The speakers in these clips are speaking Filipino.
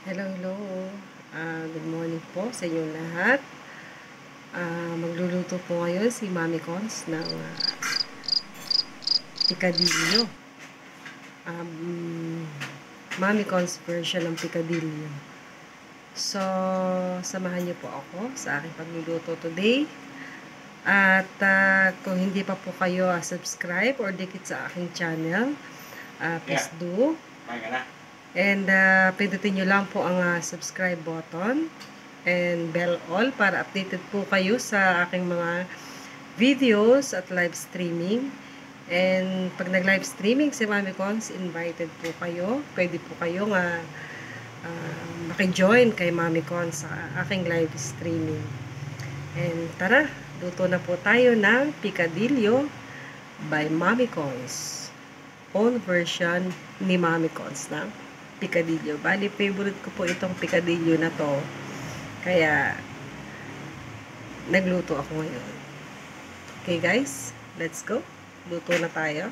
Hello, hello. Good morning po sa inyong lahat. Magluluto po ngayon si Mami Cons ng picadillo. Mami Cons version ng picadillo. So, samahan niyo po ako sa aking pagluluto today. At kung hindi pa po kayo subscribe or dikit sa aking channel, please do. And pindutin nyo lang po ang subscribe button and bell all para updated po kayo sa aking mga videos at live streaming. And pag nag-live streaming si Mami Cons, invited po kayo. Pwede po kayo maki-join kay Mami Cons sa aking live streaming. And tara, luto na po tayo ng picadillo by Mami Cons. Own version ni Mami Cons na picadillo. Bali, favorite ko po itong picadillo na to. Kaya, nagluto ako ngayon. Okay guys, let's go. Luto na tayo.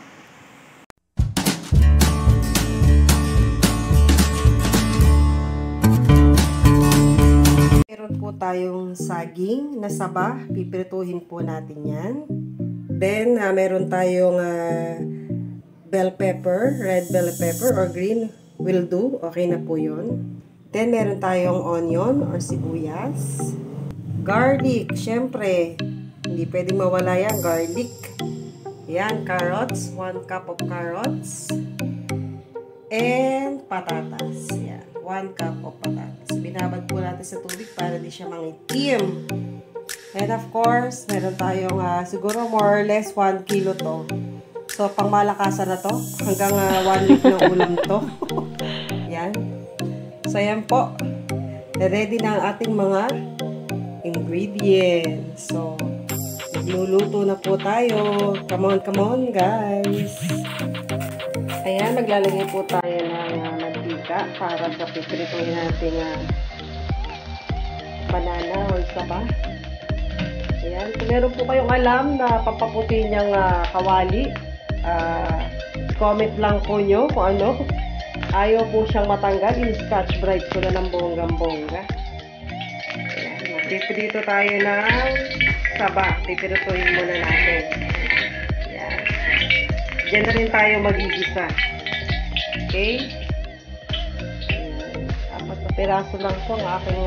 Meron po tayong saging na saba. Pipirituhin po natin yan. Then, meron tayong bell pepper, red bell pepper or green will do. Okay na po yun. Then, meron tayong onion or sibuyas. Garlic, syempre. Hindi pwedeng mawala yan, garlic. Yan, carrots. 1 cup of carrots. And patatas. Yan, 1 cup of patatas. Binabad po natin sa tubig para di siya mangitim. And of course, meron tayong siguro more or less 1 kilo to. So, pang malakasan na to. Hanggang 1 week na ulam to. Yan. So, yan po. Ready na ang ating mga ingredients. So, magluluto na po tayo. Come on, guys. Ayan, maglalagay po tayo ng mantika para sa piprituhin natin banana or saba. Ayan. Kung meron po kayong alam na pampaputi niyang kawali, comment lang po nyo kung ano. Ayaw po siyang matanggal. I-scotch bright ko na ng bonggang-bongga. Piprito tayo ng saba. Piprituhin muna natin. Ayan. Diyan na rin tayo magigisa. Okay? Ayan. 4 na piraso lang po ang aking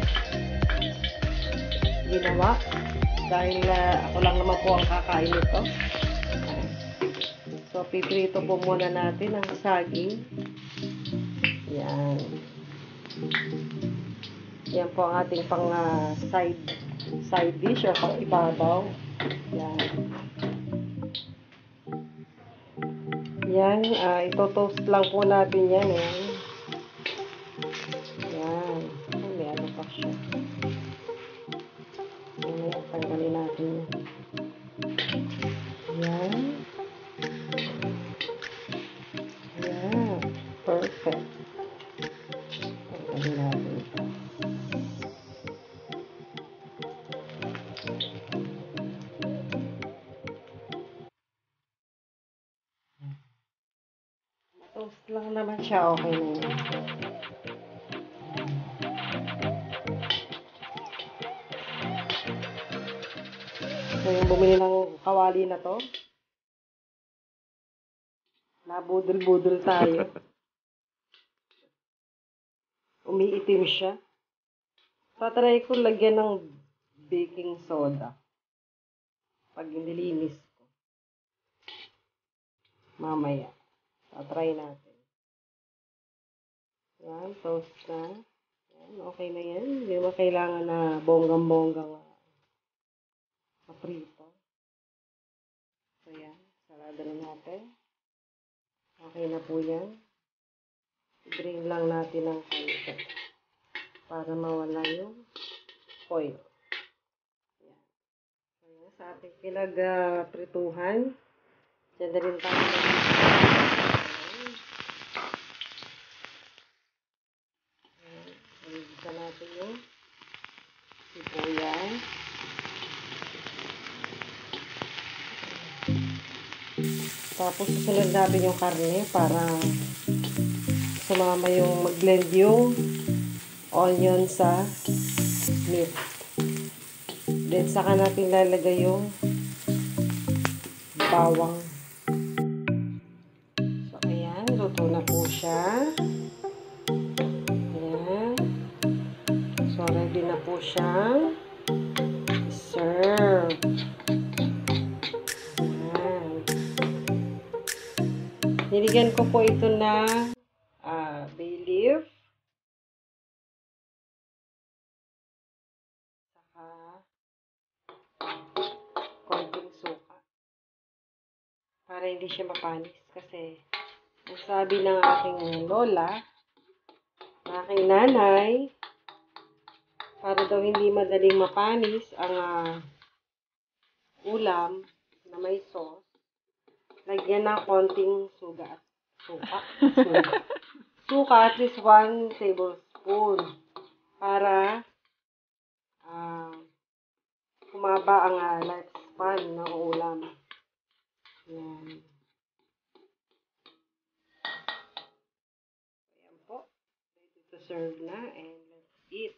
ginawa. Dahil ako lang naman po ang kakain nito. So, piprito po muna natin ang saging. Yan. Yan po ang ating pang side dish or pang ibabaw. Yan. Yan. Ito-toast lang po natin yan. Yan. May ano pa siya. Yan. Tanggalin natin yan. Yan. Yan. Perfect. Tanggalin natin ito. Toast lang naman siya. Okay na yan. So, yung bumili ng kawali na to, nabudol-budol tayo. Umiitim siya. Tatry ko lagyan ng baking soda. Pag nilinis ko. Mamaya. Tatry natin. Yan, toast na. Yan, okay na yan. Hindi naman kailangan na bonggang-bonggang paprito. So, yan. Salada na natin. Okay na po yan. I-drain lang natin ng konti para mawala yung oil. Yan. So, yan. Sa ating pinag-prituhan, dyan na rin tayo Igisa natin yung sibuyas. Tapos susunod natin yung karne para sumama yung mag-blend yung onion sa meat. Then, saka natin lalagay yung bawang. So, ayan. Luto na po siya. Ayan. So, ready na po siyang serve. Ayan. Nilagyan ko po ito na bay leaf. Saka konting suka. Para hindi siya mapanis. Kasi, ang sabi ng aking lola, ng aking nanay, para daw hindi madaling mapanis ang ulam na may sauce, lagyan ng konting suka. Suka at least 1 tablespoon para humaba ang lifespan ng ulam. Yan. Ayan po. Ready to serve na and let's eat.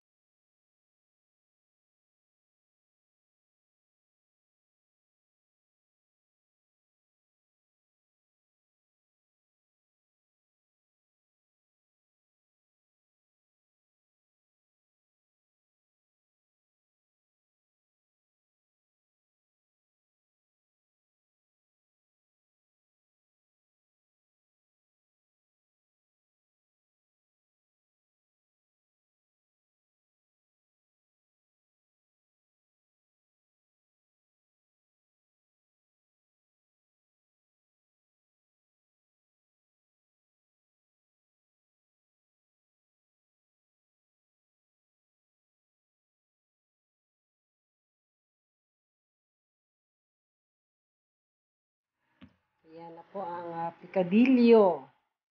Yan na po ang picadillo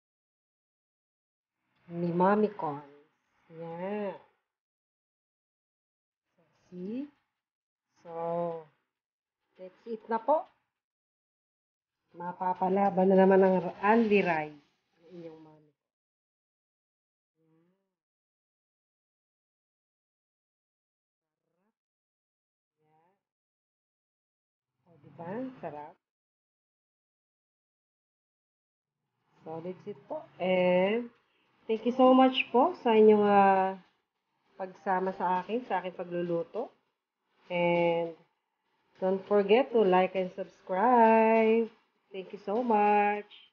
ni Mommy Con. Yan. See? So, let's eat na po. Mapapalaban na naman ang Andy rice ng inyong mommy. Yan. O, diba? Sarap. So, let's eat po. And, thank you so much po sa inyong pagsama sa aking pagluluto. And, don't forget to like and subscribe. Thank you so much.